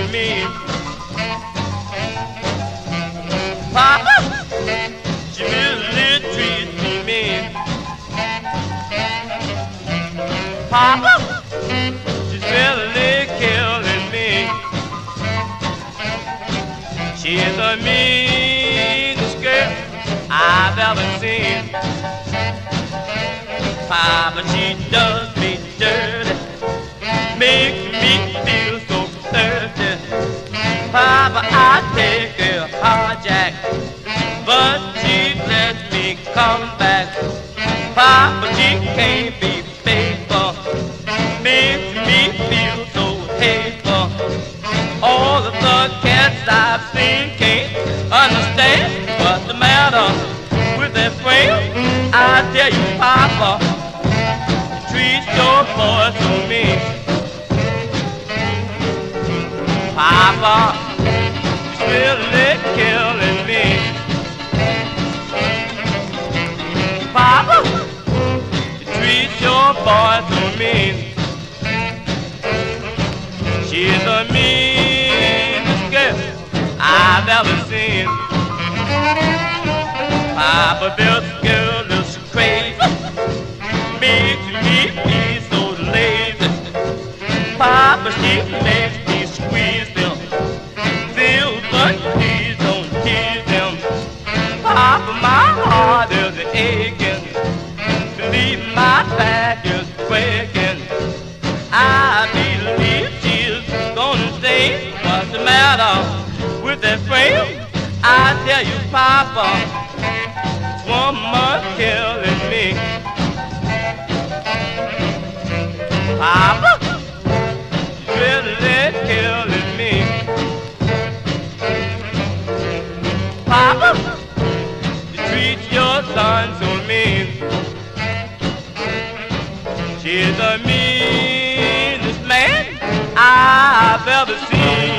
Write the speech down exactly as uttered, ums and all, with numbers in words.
mean. Papa, she really treats me mean. Papa, she's really killing me. She's the meanest girl I've ever seen. Papa, she does me dirty, makes me feel so thirsty. Papa, I take her hijack, but she lets me come back. Papa, she can't be faithful, makes me feel so hateful. All of the cats I've seen can't understand what's the matter with their friend. I tell you, Papa, treat your boy so mean. Papa, she's really killing me. Papa, you treat your boy so mean. She's the meanest girl I've ever seen. Papa, this girl is crazy, makes me feel so lazy. Papa, she makes me squeeze them, feel but please don't tease them. Papa, my heart is aching, believe my back is breaking. I believe she's gonna stay. What's the matter with that frame? I tell you, Papa, woman killing me. Papa, really killing me. Papa, you treat your son so mean. She's the meanest man I've ever seen.